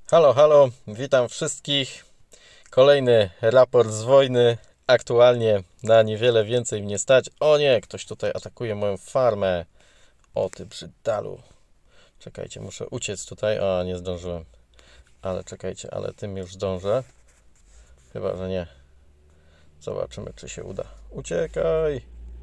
Halo, halo, witam wszystkich. Kolejny raport z wojny. Aktualnie na niewiele więcej mnie stać. O nie, ktoś tutaj atakuje moją farmę. O ty brzydalu. Czekajcie, muszę uciec tutaj. O, nie zdążyłem. Ale czekajcie, ale tym już zdążę. Chyba, że nie. Zobaczymy, czy się uda. Uciekaj!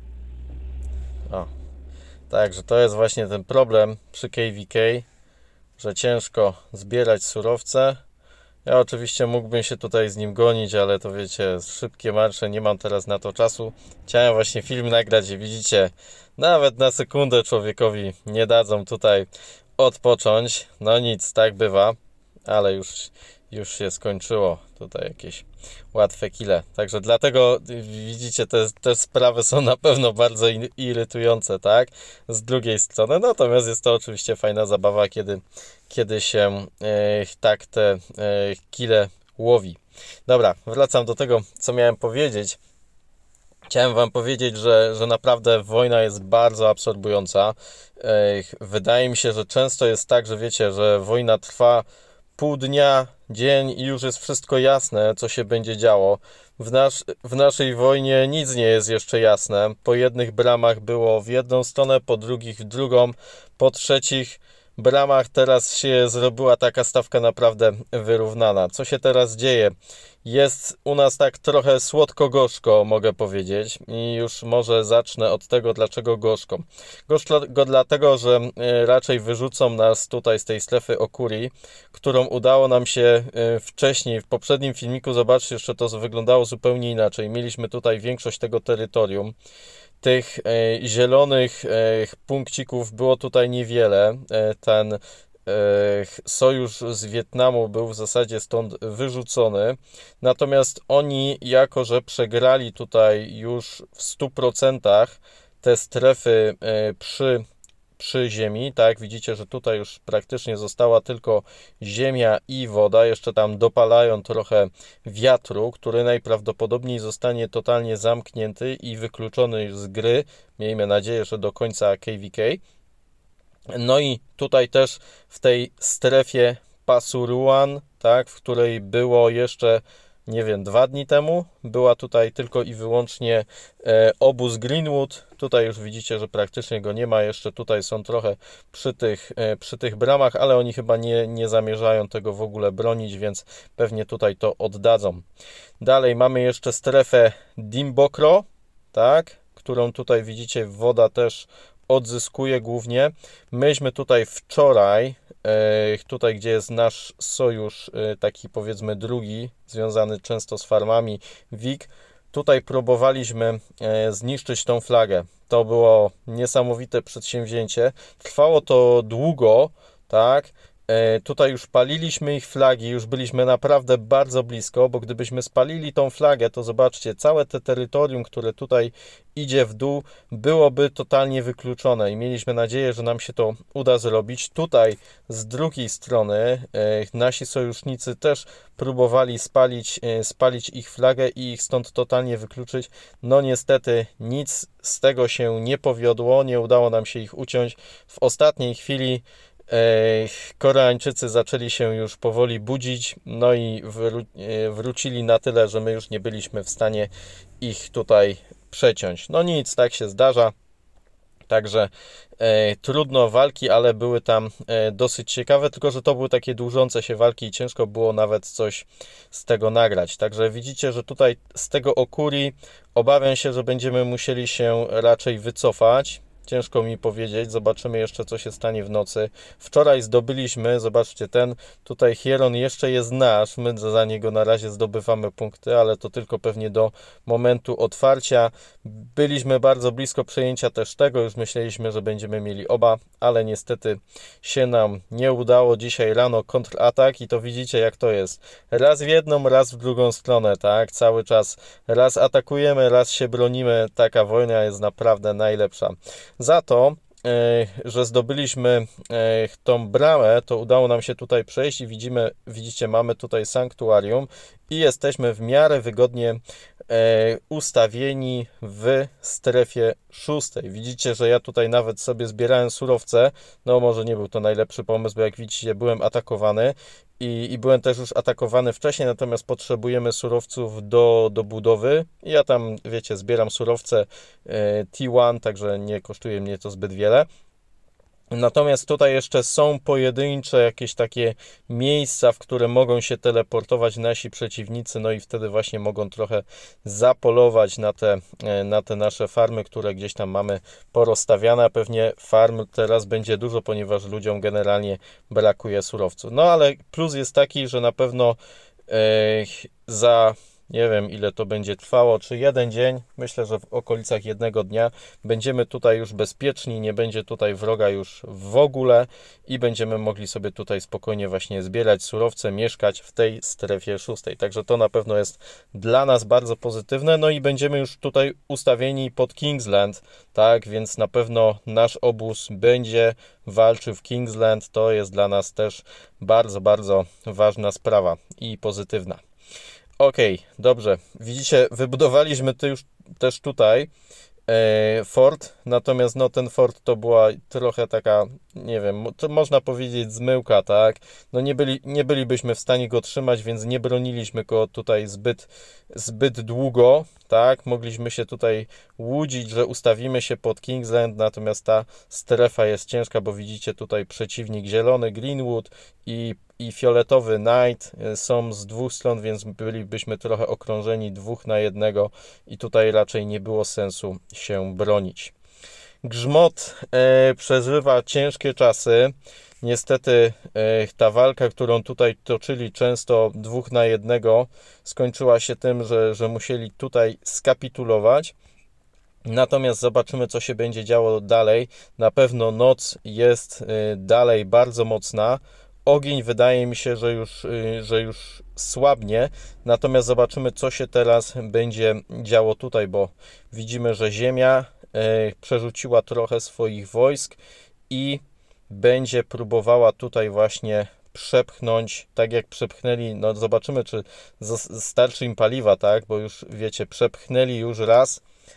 O, także to jest właśnie ten problem przy KVK, że ciężko zbierać surowce. Ja oczywiście mógłbym się tutaj z nim gonić, ale to wiecie, szybkie marsze, nie mam teraz na to czasu. Chciałem właśnie film nagrać i widzicie, nawet na sekundę człowiekowi nie dadzą tutaj odpocząć. No nic, tak bywa, ale już się skończyło. Tutaj jakieś łatwe kile. Także dlatego widzicie, te sprawy są na pewno bardzo irytujące, tak? Z drugiej strony, natomiast jest to oczywiście fajna zabawa, kiedy się tak te kile łowi. Dobra, wracam do tego, co miałem powiedzieć. Chciałem wam powiedzieć, że naprawdę wojna jest bardzo absorbująca. Wydaje mi się, że często jest tak, że wiecie, że wojna trwa pół dnia, dzień i już jest wszystko jasne, co się będzie działo. W naszej wojnie nic nie jest jeszcze jasne. Po jednych bramach było w jedną stronę, po drugich w drugą, po trzecich bramach teraz się zrobiła taka stawka naprawdę wyrównana. Co się teraz dzieje? Jest u nas tak trochę słodko-gorzko, mogę powiedzieć. I już może zacznę od tego, dlaczego gorzko. Gorzko dlatego, że raczej wyrzucą nas tutaj z tej strefy Okuri, którą udało nam się wcześniej, w poprzednim filmiku, zobaczcie, jeszcze to wyglądało zupełnie inaczej. Mieliśmy tutaj większość tego terytorium. Tych zielonych punkcików było tutaj niewiele. Ten sojusz z Wietnamu był w zasadzie stąd wyrzucony. Natomiast oni, jako że przegrali tutaj już w 100% te strefy przy ziemi, tak, widzicie, że tutaj już praktycznie została tylko ziemia i woda, jeszcze tam dopalają trochę wiatru, który najprawdopodobniej zostanie totalnie zamknięty i wykluczony już z gry, miejmy nadzieję, że do końca KVK. No i tutaj też w tej strefie Pasuruan, tak, w której było jeszcze, nie wiem, 2 dni temu, była tutaj tylko i wyłącznie obóz Greenwood. Tutaj już widzicie, że praktycznie go nie ma, jeszcze tutaj są trochę przy tych bramach, ale oni chyba nie zamierzają tego w ogóle bronić, więc pewnie tutaj to oddadzą. Dalej mamy jeszcze strefę Dimbokro, tak, którą tutaj widzicie, woda też odzyskuje głównie. Myśmy tutaj wczoraj, tutaj gdzie jest nasz sojusz, taki powiedzmy drugi, związany często z farmami, WIG, tutaj próbowaliśmy zniszczyć tą flagę. To było niesamowite przedsięwzięcie. Trwało to długo, tak? Tutaj już paliliśmy ich flagi, już byliśmy naprawdę bardzo blisko, bo gdybyśmy spalili tą flagę, to zobaczcie, całe te terytorium, które tutaj idzie w dół, byłoby totalnie wykluczone i mieliśmy nadzieję, że nam się to uda zrobić. Tutaj z drugiej strony nasi sojusznicy też próbowali spalić ich flagę i ich stąd totalnie wykluczyć. No niestety nic z tego się nie powiodło, nie udało nam się ich uciąć. W ostatniej chwili Koreańczycy zaczęli się już powoli budzić, no i wrócili na tyle, że my już nie byliśmy w stanie ich tutaj przeciąć. No nic, tak się zdarza. Także trudno walki, ale były tam dosyć ciekawe, tylko że to były takie dłużące się walki i ciężko było nawet coś z tego nagrać. Także widzicie, że tutaj z tego Okuri obawiam się, że będziemy musieli się raczej wycofać. Ciężko mi powiedzieć, zobaczymy jeszcze, co się stanie w nocy. Wczoraj zdobyliśmy, zobaczcie, ten tutaj Hieron jeszcze jest nasz, my za niego na razie zdobywamy punkty, ale to tylko pewnie do momentu otwarcia. Byliśmy bardzo blisko przejęcia też tego, już myśleliśmy, że będziemy mieli oba, ale niestety się nam nie udało. Dzisiaj rano kontratak i to widzicie, jak to jest. Raz w jedną, raz w drugą stronę, tak? Cały czas raz atakujemy, raz się bronimy. Taka wojna jest naprawdę najlepsza. Za to, że zdobyliśmy tą bramę, to udało nam się tutaj przejść i widzicie, mamy tutaj sanktuarium i jesteśmy w miarę wygodnie ustawieni w strefie 6. Widzicie, że ja tutaj nawet sobie zbierałem surowce. No może nie był to najlepszy pomysł, bo jak widzicie, byłem atakowany i byłem też już atakowany wcześniej, natomiast potrzebujemy surowców do budowy. Ja tam, wiecie, zbieram surowce T1, także nie kosztuje mnie to zbyt wiele. Natomiast tutaj jeszcze są pojedyncze jakieś takie miejsca, w które mogą się teleportować nasi przeciwnicy, no i wtedy właśnie mogą trochę zapolować na te nasze farmy, które gdzieś tam mamy porozstawiane, a pewnie farm teraz będzie dużo, ponieważ ludziom generalnie brakuje surowców. No ale plus jest taki, że na pewno za... Nie wiem, ile to będzie trwało, czy jeden dzień, myślę, że w okolicach jednego dnia będziemy tutaj już bezpieczni, nie będzie tutaj wroga już w ogóle i będziemy mogli sobie tutaj spokojnie właśnie zbierać surowce, mieszkać w tej strefie 6. Także to na pewno jest dla nas bardzo pozytywne, no i będziemy już tutaj ustawieni pod Kingsland, tak, więc na pewno nasz obóz będzie walczył w Kingsland, to jest dla nas też bardzo, bardzo ważna sprawa i pozytywna. Ok, dobrze. Widzicie, wybudowaliśmy to już też tutaj fort, natomiast no ten fort to była trochę taka, nie wiem, to można powiedzieć zmyłka, tak? No nie bylibyśmy w stanie go trzymać, więc nie broniliśmy go tutaj zbyt długo, tak? Mogliśmy się tutaj łudzić, że ustawimy się pod Kingsland, natomiast ta strefa jest ciężka, bo widzicie tutaj przeciwnik zielony, Greenwood i fioletowy Knight są z dwóch stron, więc bylibyśmy trochę okrążeni 2 na 1 i tutaj raczej nie było sensu się bronić. Grzmot przeżywa ciężkie czasy. Niestety ta walka, którą tutaj toczyli często 2 na 1, skończyła się tym, że musieli tutaj skapitulować. Natomiast zobaczymy, co się będzie działo dalej. Na pewno noc jest dalej bardzo mocna. Ogień wydaje mi się, że już słabnie, natomiast zobaczymy, co się teraz będzie działo tutaj, bo widzimy, że Ziemia przerzuciła trochę swoich wojsk i będzie próbowała tutaj właśnie przepchnąć, tak jak przepchnęli, no zobaczymy, czy starczy im paliwa, tak, bo już wiecie, przepchnęli już raz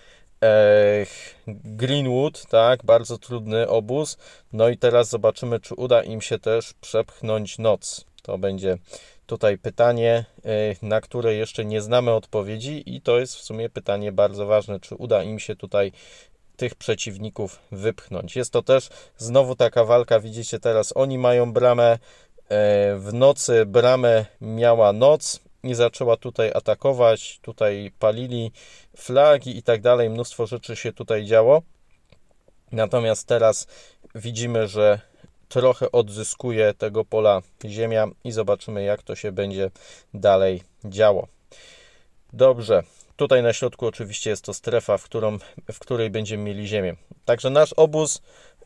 Greenwood, tak, bardzo trudny obóz, no i teraz zobaczymy, czy uda im się też przepchnąć noc. To będzie tutaj pytanie, na które jeszcze nie znamy odpowiedzi i to jest w sumie pytanie bardzo ważne, czy uda im się tutaj tych przeciwników wypchnąć. Jest to też znowu taka walka, widzicie teraz, oni mają bramę, w nocy bramę miała noc i zaczęła tutaj atakować, tutaj palili flagi i tak dalej, mnóstwo rzeczy się tutaj działo. Natomiast teraz widzimy, że trochę odzyskuje tego pola Ziemia i zobaczymy, jak to się będzie dalej działo. Dobrze, tutaj na środku oczywiście jest to strefa, w której będziemy mieli Ziemię. Także nasz obóz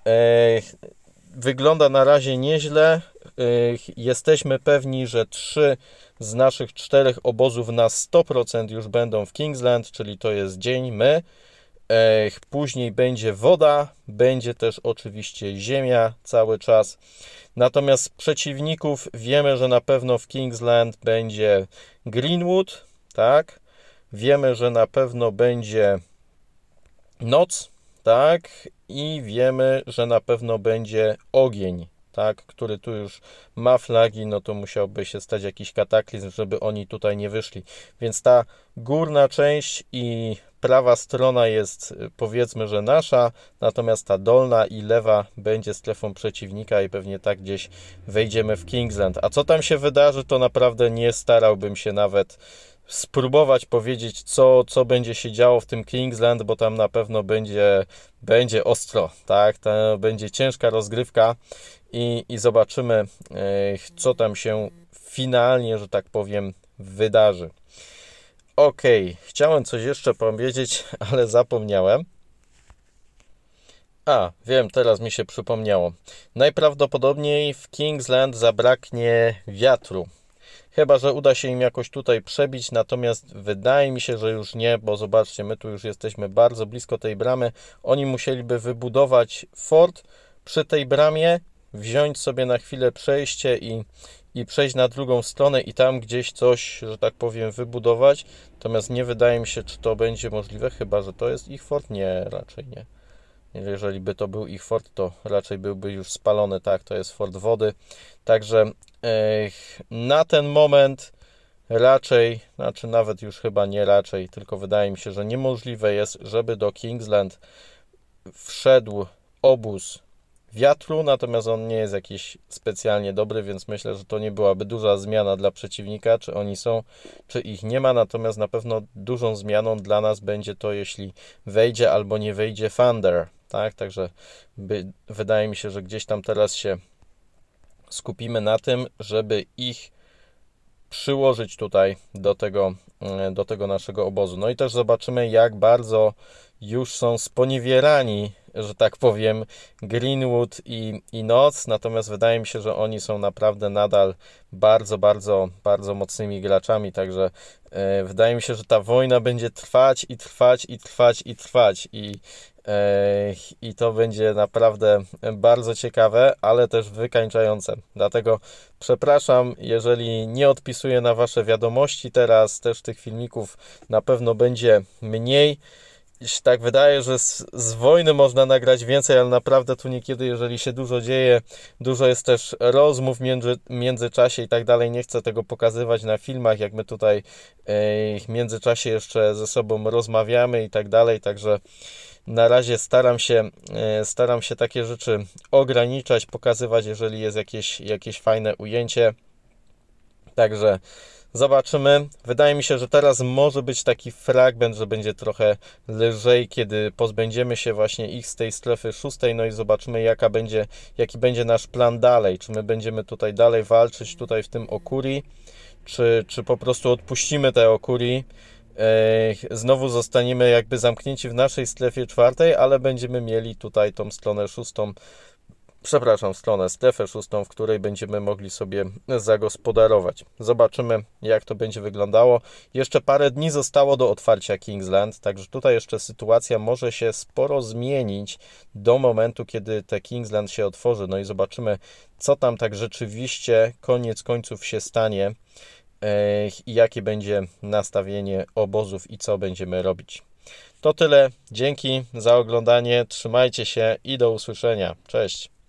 wygląda na razie nieźle. Jesteśmy pewni, że 3 z naszych 4 obozów na 100% już będą w Kingsland, czyli to jest dzień, my. Później będzie woda, będzie też oczywiście ziemia cały czas. Natomiast przeciwników wiemy, że na pewno w Kingsland będzie Greenwood, tak? Wiemy, że na pewno będzie noc, tak? I wiemy, że na pewno będzie ogień, tak? Który tu już ma flagi, no to musiałby się stać jakiś kataklizm, żeby oni tutaj nie wyszli. Więc ta górna część i prawa strona jest, powiedzmy, że nasza, natomiast ta dolna i lewa będzie strefą przeciwnika i pewnie tak gdzieś wejdziemy w Kingsland. A co tam się wydarzy, to naprawdę nie starałbym się nawet spróbować powiedzieć, co będzie się działo w tym Kingsland, bo tam na pewno będzie ostro, tak? To będzie ciężka rozgrywka i zobaczymy, co tam się finalnie, że tak powiem, wydarzy. Ok, chciałem coś jeszcze powiedzieć, ale zapomniałem. Wiem, teraz mi się przypomniało. Najprawdopodobniej w Kingsland zabraknie wiatru. Chyba że uda się im jakoś tutaj przebić, natomiast wydaje mi się, że już nie, bo zobaczcie, my tu już jesteśmy bardzo blisko tej bramy. Oni musieliby wybudować fort przy tej bramie, wziąć sobie na chwilę przejście i przejść na drugą stronę i tam gdzieś coś, że tak powiem, wybudować. Natomiast nie wydaje mi się, czy to będzie możliwe, chyba że to jest ich fort. Nie, raczej nie. Jeżeli by to był ich fort, to raczej byłby już spalony. Tak, to jest fort wody. Także na ten moment raczej, znaczy nawet już chyba nie raczej, tylko wydaje mi się, że niemożliwe jest, żeby do Kingsland wszedł obóz wiatru, natomiast on nie jest jakiś specjalnie dobry, więc myślę, że to nie byłaby duża zmiana dla przeciwnika, czy oni są, czy ich nie ma, natomiast na pewno dużą zmianą dla nas będzie to, jeśli wejdzie albo nie wejdzie Thunder, tak, także wydaje mi się, że gdzieś tam teraz się skupimy na tym, żeby ich przyłożyć tutaj do tego naszego obozu. No i też zobaczymy, jak bardzo już są sponiewierani, że tak powiem, Greenwood i Noc, natomiast wydaje mi się, że oni są naprawdę nadal bardzo, bardzo, bardzo mocnymi graczami, także wydaje mi się, że ta wojna będzie trwać i trwać i trwać i trwać i to będzie naprawdę bardzo ciekawe, ale też wykańczające. Dlatego przepraszam, jeżeli nie odpisuję na Wasze wiadomości teraz, też tych filmików na pewno będzie mniej. Się tak wydaje, że z wojny można nagrać więcej, ale naprawdę tu niekiedy, jeżeli się dużo dzieje, dużo jest też rozmów w międzyczasie i tak dalej. Nie chcę tego pokazywać na filmach, jak my tutaj w międzyczasie jeszcze ze sobą rozmawiamy i tak dalej, także na razie staram się takie rzeczy ograniczać, pokazywać, jeżeli jest jakieś fajne ujęcie. Także zobaczymy. Wydaje mi się, że teraz może być taki fragment, że będzie trochę lżej, kiedy pozbędziemy się właśnie ich z tej strefy szóstej, no i zobaczymy, jaki będzie nasz plan dalej. Czy my będziemy tutaj dalej walczyć tutaj w tym Okuri, czy po prostu odpuścimy te Okuri. Znowu zostaniemy jakby zamknięci w naszej strefie czwartej, ale będziemy mieli tutaj tą stronę szóstą, strefę szóstą, w której będziemy mogli sobie zagospodarować. Zobaczymy, jak to będzie wyglądało. Jeszcze parę dni zostało do otwarcia Kingsland, także tutaj jeszcze sytuacja może się sporo zmienić do momentu, kiedy te Kingsland się otworzy. No i zobaczymy, co tam tak rzeczywiście koniec końców się stanie i jakie będzie nastawienie obozów i co będziemy robić. To tyle. Dzięki za oglądanie. Trzymajcie się i do usłyszenia. Cześć.